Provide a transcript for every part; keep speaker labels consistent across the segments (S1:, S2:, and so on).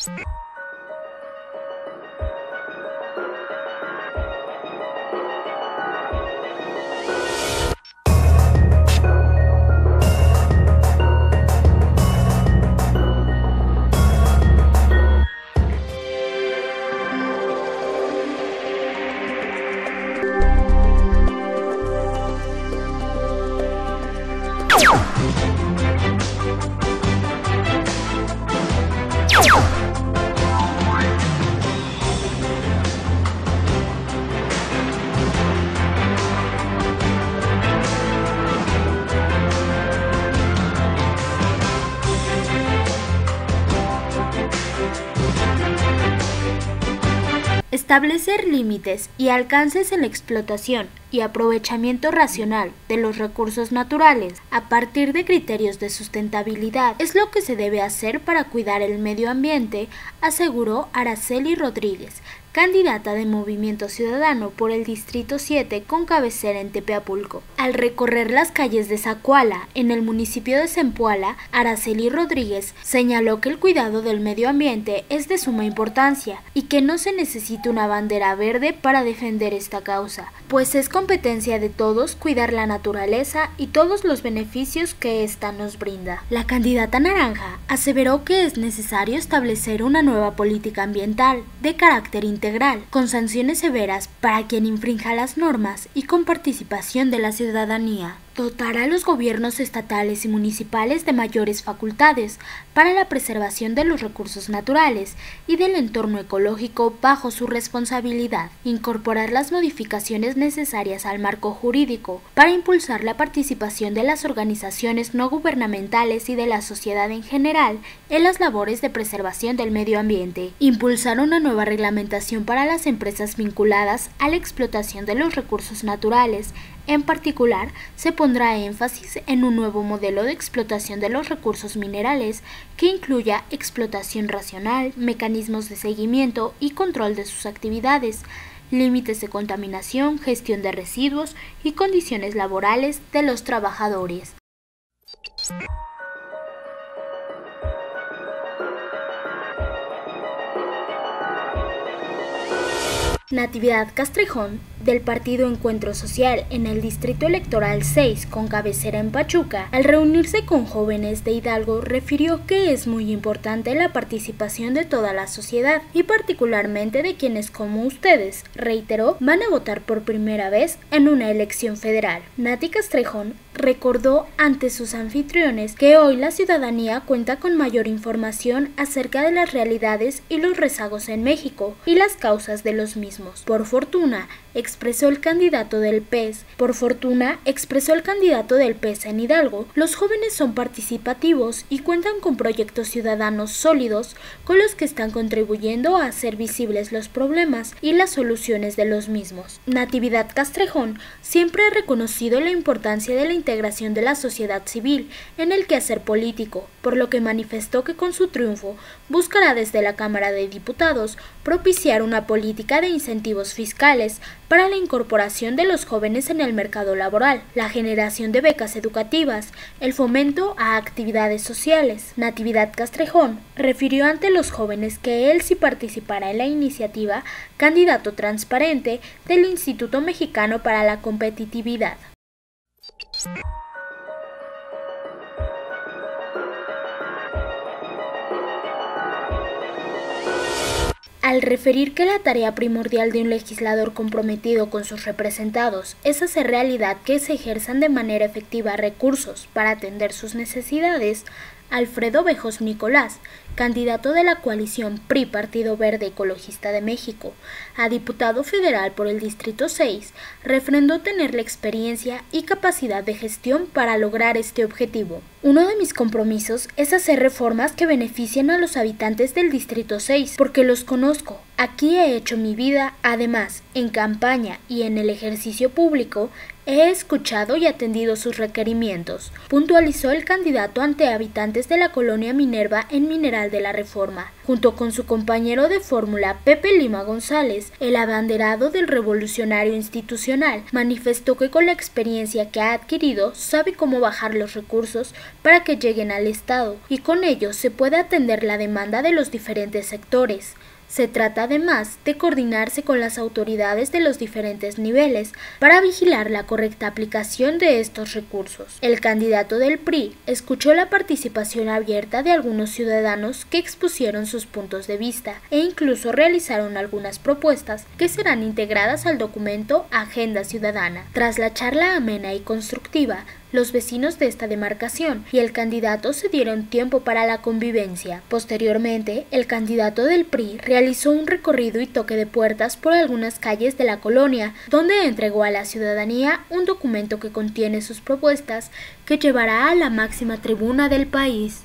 S1: Establecer límites y alcances en la explotación y aprovechamiento racional de los recursos naturales a partir de criterios de sustentabilidad es lo que se debe hacer para cuidar el medio ambiente, aseguró Araceli Rodríguez, candidata de Movimiento Ciudadano por el Distrito 7 con cabecera en Tepeapulco. Al recorrer las calles de Zacuala, en el municipio de Zempoala, Araceli Rodríguez señaló que el cuidado del medio ambiente es de suma importancia y que no se necesita una bandera verde para defender esta causa, pues es competencia de todos cuidar la naturaleza y todos los beneficios que ésta nos brinda. La candidata naranja aseveró que es necesario establecer una nueva política ambiental de carácter integral, con sanciones severas para quien infrinja las normas y con participación de la ciudadanía. Dotar a los gobiernos estatales y municipales de mayores facultades para la preservación de los recursos naturales y del entorno ecológico bajo su responsabilidad. Incorporar las modificaciones necesarias al marco jurídico para impulsar la participación de las organizaciones no gubernamentales y de la sociedad en general en las labores de preservación del medio ambiente. Impulsar una nueva reglamentación para las empresas vinculadas a la explotación de los recursos naturales. En particular, se pondrá énfasis en un nuevo modelo de explotación de los recursos minerales que incluya explotación racional, mecanismos de seguimiento y control de sus actividades, límites de contaminación, gestión de residuos y condiciones laborales de los trabajadores. Natividad Castrejón, del Partido Encuentro Social en el Distrito Electoral 6 con cabecera en Pachuca, al reunirse con jóvenes de Hidalgo, refirió que es muy importante la participación de toda la sociedad y particularmente de quienes como ustedes, reiteró, van a votar por primera vez en una elección federal. Nati Castrejón recordó ante sus anfitriones que hoy la ciudadanía cuenta con mayor información acerca de las realidades y los rezagos en México y las causas de los mismos. Por fortuna, expresó el candidato del PES en Hidalgo, los jóvenes son participativos y cuentan con proyectos ciudadanos sólidos con los que están contribuyendo a hacer visibles los problemas y las soluciones de los mismos. Natividad Castrejón siempre ha reconocido la importancia de la integración de la sociedad civil en el quehacer político, por lo que manifestó que con su triunfo buscará desde la Cámara de Diputados propiciar una política de incentivos fiscales para la incorporación de los jóvenes en el mercado laboral, la generación de becas educativas, el fomento a actividades sociales. Natividad Castrejón refirió ante los jóvenes que él sí participará en la iniciativa Candidato Transparente del Instituto Mexicano para la Competitividad. Al referir que la tarea primordial de un legislador comprometido con sus representados es hacer realidad que se ejerzan de manera efectiva recursos para atender sus necesidades, Alfredo Bejos Nicolás, candidato de la coalición PRI Partido Verde Ecologista de México a diputado federal por el Distrito 6, refrendó tener la experiencia y capacidad de gestión para lograr este objetivo. Uno de mis compromisos es hacer reformas que beneficien a los habitantes del Distrito 6, porque los conozco. Aquí he hecho mi vida, además, en campaña y en el ejercicio público, He escuchado y atendido sus requerimientos, puntualizó el candidato ante habitantes de la colonia Minerva en Mineral de la Reforma. Junto con su compañero de fórmula Pepe Lima González, el abanderado del revolucionario institucional manifestó que con la experiencia que ha adquirido sabe cómo bajar los recursos para que lleguen al Estado y con ello se puede atender la demanda de los diferentes sectores. Se trata además de coordinarse con las autoridades de los diferentes niveles para vigilar la correcta aplicación de estos recursos. El candidato del PRI escuchó la participación abierta de algunos ciudadanos que expusieron sus puntos de vista e incluso realizaron algunas propuestas que serán integradas al documento Agenda Ciudadana. Tras la charla amena y constructiva, los vecinos de esta demarcación y el candidato se dieron tiempo para la convivencia. Posteriormente, el candidato del PRI realizó un recorrido y toque de puertas por algunas calles de la colonia, donde entregó a la ciudadanía un documento que contiene sus propuestas que llevará a la máxima tribuna del país.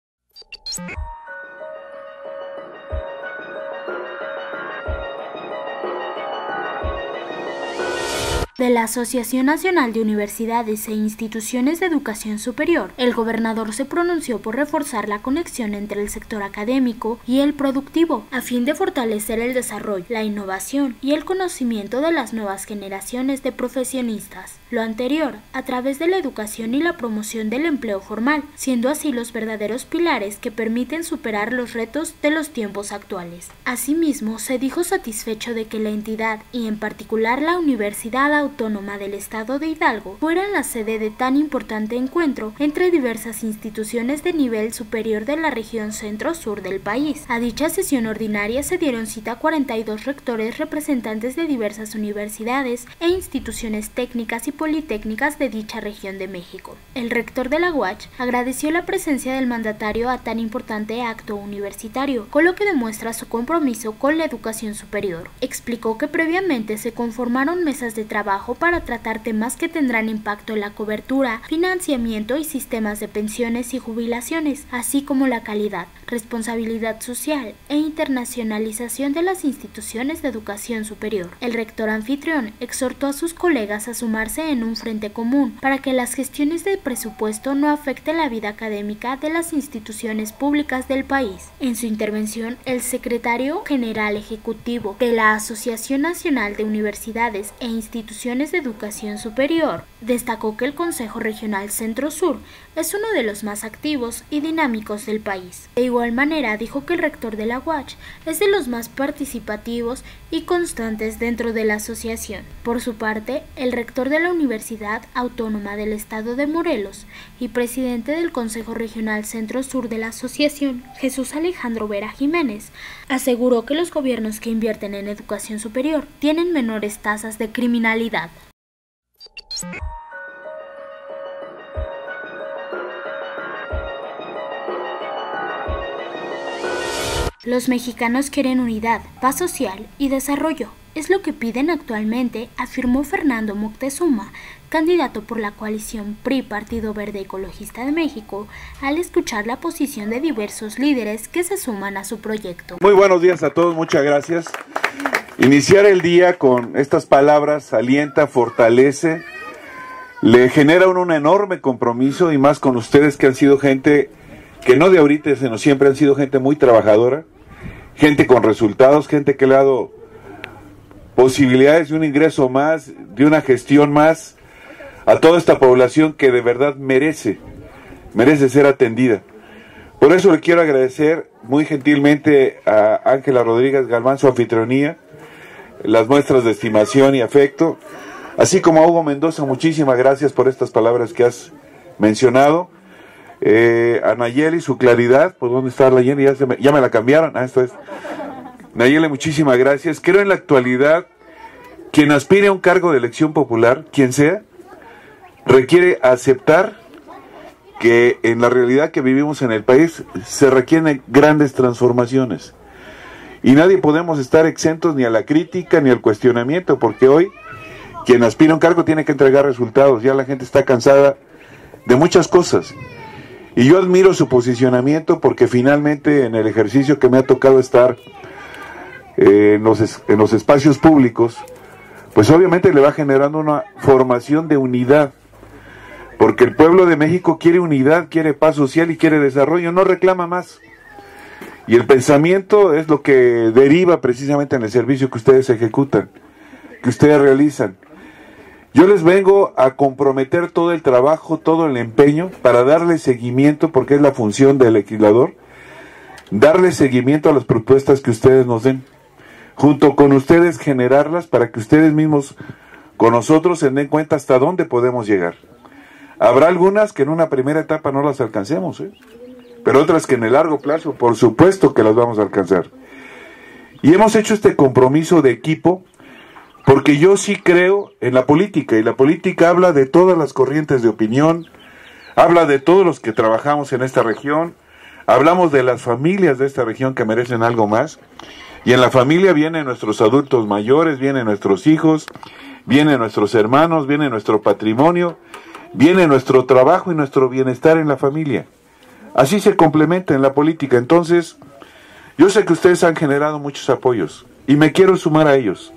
S1: De la Asociación Nacional de Universidades e Instituciones de Educación Superior, el gobernador se pronunció por reforzar la conexión entre el sector académico y el productivo, a fin de fortalecer el desarrollo, la innovación y el conocimiento de las nuevas generaciones de profesionistas. Lo anterior, a través de la educación y la promoción del empleo formal, siendo así los verdaderos pilares que permiten superar los retos de los tiempos actuales. Asimismo, se dijo satisfecho de que la entidad, y en particular la Universidad Autónoma del Estado de Hidalgo, fuera la sede de tan importante encuentro entre diversas instituciones de nivel superior de la región centro-sur del país. A dicha sesión ordinaria se dieron cita 42 rectores representantes de diversas universidades e instituciones técnicas y politécnicas de dicha región de México. El rector de la UACH agradeció la presencia del mandatario a tan importante acto universitario, con lo que demuestra su compromiso con la educación superior. Explicó que previamente se conformaron mesas de trabajo para tratar temas que tendrán impacto en la cobertura, financiamiento y sistemas de pensiones y jubilaciones, así como la calidad, responsabilidad social e internacionalización de las instituciones de educación superior. El rector anfitrión exhortó a sus colegas a sumarse en un frente común para que las gestiones de presupuesto no afecten la vida académica de las instituciones públicas del país. En su intervención, el secretario general ejecutivo de la Asociación Nacional de Universidades e Instituciones de Educación Superior destacó que el Consejo Regional Centro-Sur es uno de los más activos y dinámicos del país. De igual manera, dijo que el rector de la UACH es de los más participativos y constantes dentro de la asociación. Por su parte, el rector de la Universidad Autónoma del Estado de Morelos y presidente del Consejo Regional Centro-Sur de la asociación, Jesús Alejandro Vera Jiménez, aseguró que los gobiernos que invierten en educación superior tienen menores tasas de criminalidad. Los mexicanos quieren unidad, paz social y desarrollo. Es lo que piden actualmente, afirmó Fernando Moctezuma, candidato por la coalición PRI Partido Verde Ecologista de México, al escuchar la posición de diversos líderes que se suman a su proyecto.
S2: Muy buenos días a todos, muchas gracias. Iniciar el día con estas palabras alienta, fortalece, le genera un enorme compromiso, y más con ustedes que han sido gente que no de ahorita, sino siempre han sido gente muy trabajadora, gente con resultados, gente que le ha dado posibilidades de un ingreso más, de una gestión más a toda esta población que de verdad merece ser atendida. Por eso le quiero agradecer muy gentilmente a Ángela Rodríguez Galván su anfitrionía, las muestras de estimación y afecto, así como a Hugo Mendoza, muchísimas gracias por estas palabras que has mencionado. A Nayeli, su claridad, ¿por dónde está Nayeli? Ya me la cambiaron, esto es. Nayeli, muchísimas gracias. Creo en la actualidad, quien aspire a un cargo de elección popular, quien sea, requiere aceptar que en la realidad que vivimos en el país se requieren grandes transformaciones. Y nadie podemos estar exentos ni a la crítica ni al cuestionamiento, porque hoy quien aspira a un cargo tiene que entregar resultados. Ya la gente está cansada de muchas cosas. Y yo admiro su posicionamiento porque finalmente en el ejercicio que me ha tocado estar en los espacios públicos, pues obviamente le va generando una formación de unidad, porque el pueblo de México quiere unidad, quiere paz social y quiere desarrollo, no reclama más. Y el pensamiento es lo que deriva precisamente en el servicio que ustedes ejecutan, que ustedes realizan. Yo les vengo a comprometer todo el trabajo, todo el empeño para darle seguimiento, porque es la función del legislador, darle seguimiento a las propuestas que ustedes nos den, junto con ustedes generarlas para que ustedes mismos con nosotros se den cuenta hasta dónde podemos llegar. Habrá algunas que en una primera etapa no las alcancemos, pero otras que en el largo plazo, por supuesto que las vamos a alcanzar. Y hemos hecho este compromiso de equipo porque yo sí creo en la política, y la política habla de todas las corrientes de opinión, habla de todos los que trabajamos en esta región, hablamos de las familias de esta región que merecen algo más, y en la familia vienen nuestros adultos mayores, vienen nuestros hijos, vienen nuestros hermanos, viene nuestro patrimonio, viene nuestro trabajo y nuestro bienestar en la familia. Así se complementa en la política. Entonces, yo sé que ustedes han generado muchos apoyos y me quiero sumar a ellos.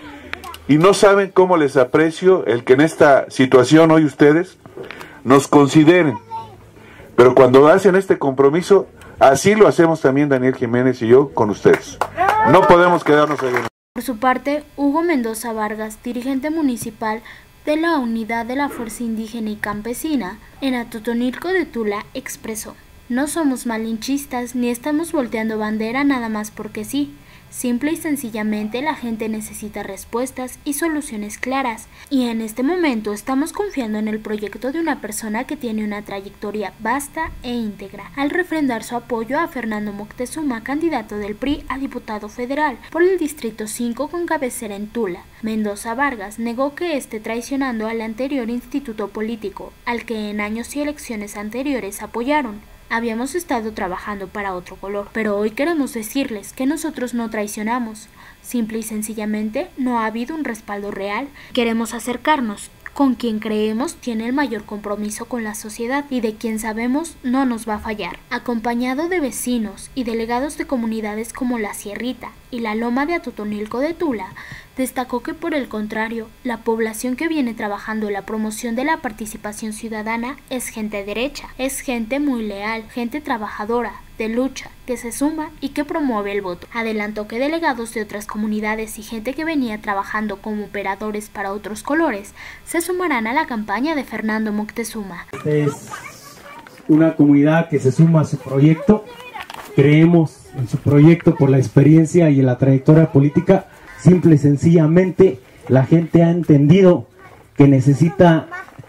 S2: Y no saben cómo les aprecio el que en esta situación hoy ustedes nos consideren. Pero cuando hacen este compromiso, así lo hacemos también Daniel Jiménez y yo con ustedes. No podemos quedarnos ahí.
S1: Por su parte, Hugo Mendoza Vargas, dirigente municipal de la Unidad de la Fuerza Indígena y Campesina en Atotonilco de Tula, expresó: no somos malinchistas ni estamos volteando bandera nada más porque sí. Simple y sencillamente la gente necesita respuestas y soluciones claras, y en este momento estamos confiando en el proyecto de una persona que tiene una trayectoria vasta e íntegra, al refrendar su apoyo a Fernando Moctezuma, candidato del PRI a diputado federal por el Distrito 5 con cabecera en Tula. Mendoza Vargas negó que esté traicionando al anterior instituto político, al que en años y elecciones anteriores apoyaron. Habíamos estado trabajando para otro color, pero hoy queremos decirles que nosotros no traicionamos. Simple y sencillamente no ha habido un respaldo real. Queremos acercarnos con quien creemos tiene el mayor compromiso con la sociedad y de quien sabemos no nos va a fallar. Acompañado de vecinos y delegados de comunidades como La Sierrita y la Loma de Atotonilco de Tula, destacó que por el contrario, la población que viene trabajando en la promoción de la participación ciudadana es gente derecha, es gente muy leal, gente trabajadora, de lucha, que se suma y que promueve el voto. Adelantó que delegados de otras comunidades y gente que venía trabajando como operadores para otros colores se sumarán a la campaña de Fernando Moctezuma.
S3: Es una comunidad que se suma a su proyecto. Creemos en su proyecto por la experiencia y en la trayectoria política. Simple y sencillamente la gente ha entendido que necesita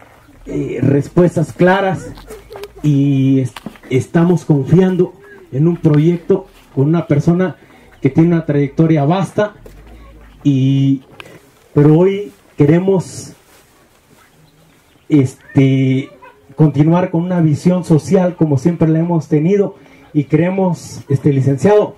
S3: respuestas claras y estamos confiando en un proyecto con una persona que tiene una trayectoria vasta, pero hoy queremos continuar con una visión social como siempre la hemos tenido, y creemos, licenciado,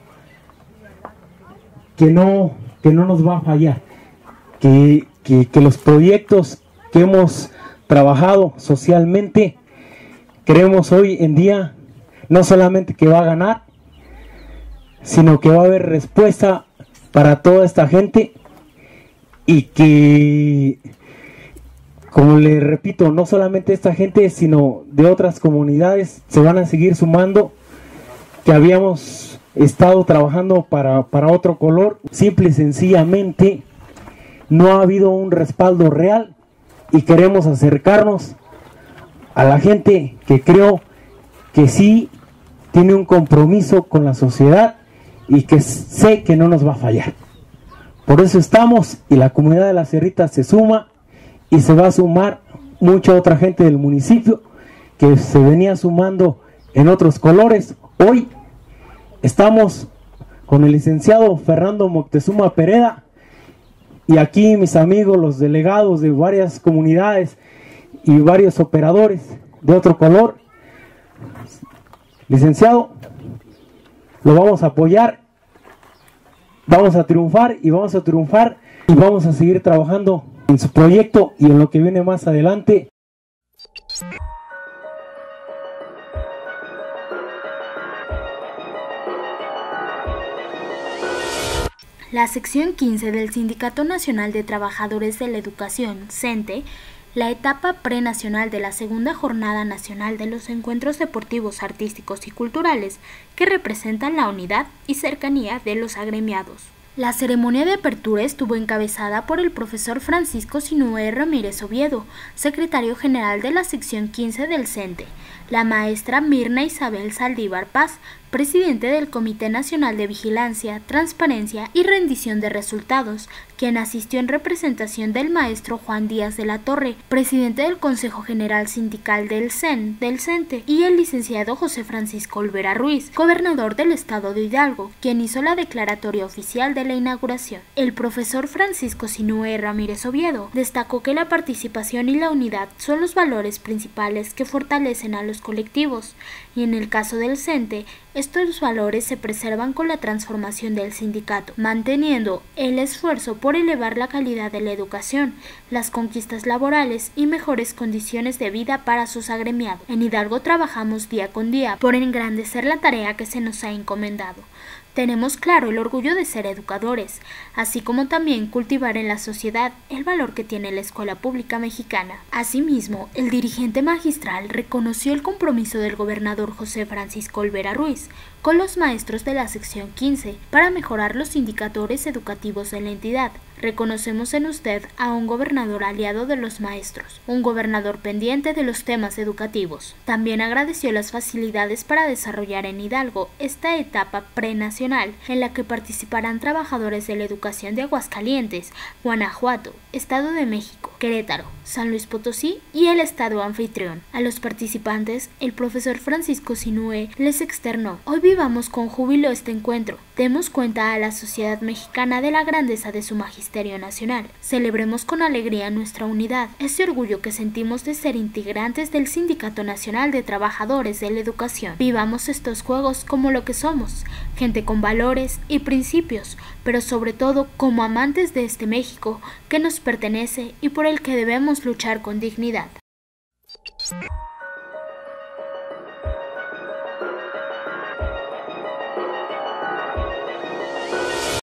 S3: que no nos va a fallar, que los proyectos que hemos trabajado socialmente, creemos hoy en día no solamente que va a ganar, sino que va a haber respuesta para toda esta gente, y que, como le repito, no solamente esta gente, sino de otras comunidades se van a seguir sumando, que habíamos estado trabajando para otro color. Simple y sencillamente no ha habido un respaldo real, y queremos acercarnos a la gente que creo que sí tiene un compromiso con la sociedad y que sé que no nos va a fallar. Por eso estamos, y la comunidad de La Sierrita se suma, y se va a sumar mucha otra gente del municipio que se venía sumando en otros colores. Hoy estamos con el licenciado Fernando Moctezuma Pereda, y aquí mis amigos, los delegados de varias comunidades y varios operadores de otro color. Licenciado, lo vamos a apoyar, vamos a triunfar y vamos a seguir trabajando en su proyecto y en lo que viene más adelante.
S1: La sección 15 del Sindicato Nacional de Trabajadores de la Educación, CENTE, la etapa prenacional de la segunda jornada nacional de los encuentros deportivos, artísticos y culturales que representan la unidad y cercanía de los agremiados. La ceremonia de apertura estuvo encabezada por el profesor Francisco Sinúe Ramírez Oviedo, secretario general de la sección 15 del CENTE, la maestra Mirna Isabel Saldívar Paz, presidente del Comité Nacional de Vigilancia, Transparencia y Rendición de Resultados, quien asistió en representación del maestro Juan Díaz de la Torre, presidente del Consejo General Sindical del CENTE, y el licenciado José Francisco Olvera Ruiz, gobernador del estado de Hidalgo, quien hizo la declaratoria oficial de la inauguración. El profesor Francisco Sinúe Ramírez Oviedo destacó que la participación y la unidad son los valores principales que fortalecen a los colectivos, y en el caso del CENTE, estos valores se preservan con la transformación del sindicato, manteniendo el esfuerzo por elevar la calidad de la educación, las conquistas laborales y mejores condiciones de vida para sus agremiados. En Hidalgo trabajamos día con día por engrandecer la tarea que se nos ha encomendado. Tenemos claro el orgullo de ser educadores, así como también cultivar en la sociedad el valor que tiene la escuela pública mexicana. Asimismo, el dirigente magistral reconoció el compromiso del gobernador José Francisco Olvera Ruiz con los maestros de la sección 15 para mejorar los indicadores educativos de la entidad. Reconocemos en usted a un gobernador aliado de los maestros, un gobernador pendiente de los temas educativos. También agradeció las facilidades para desarrollar en Hidalgo esta etapa prenacional en la que participarán trabajadores de la educación de Aguascalientes, Guanajuato, Estado de México, Querétaro, San Luis Potosí y el estado anfitrión. A los participantes, el profesor Francisco Sinúe les externó: hoy vivamos con júbilo este encuentro, demos cuenta a la sociedad mexicana de la grandeza de su magisterio nacional, celebremos con alegría nuestra unidad, ese orgullo que sentimos de ser integrantes del Sindicato Nacional de Trabajadores de la Educación. Vivamos estos juegos como lo que somos, gente con valores y principios, pero sobre todo como amantes de este México que nos pertenece y por el que debemos luchar con dignidad.